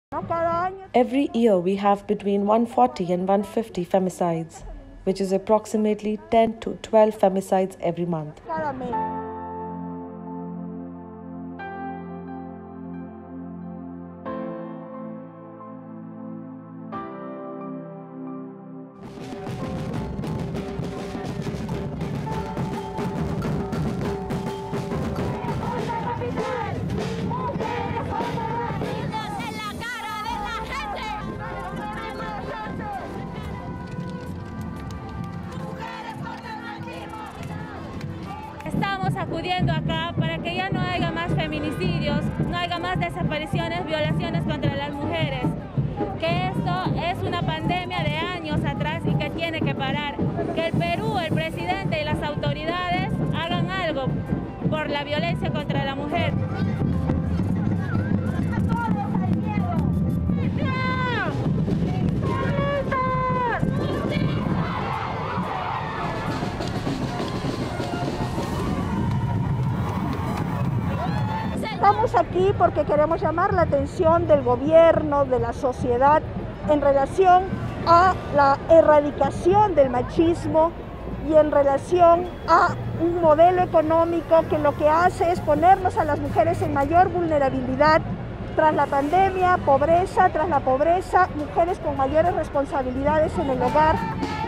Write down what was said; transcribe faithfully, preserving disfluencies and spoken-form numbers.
Every year we have between one hundred forty and one hundred fifty femicides, which is approximately ten to twelve femicides every month. Estamos acudiendo acá para que ya no haya más feminicidios, no haya más desapariciones, violaciones contra las mujeres, que esto es una pandemia de años atrás y que tiene que parar, que el Perú, el presidente y las autoridades hagan algo por la violencia contra la mujer. Estamos aquí porque queremos llamar la atención del gobierno, de la sociedad, en relación a la erradicación del machismo y en relación a un modelo económico que lo que hace es ponernos a las mujeres en mayor vulnerabilidad tras la pandemia, pobreza, tras la pobreza, mujeres con mayores responsabilidades en el hogar.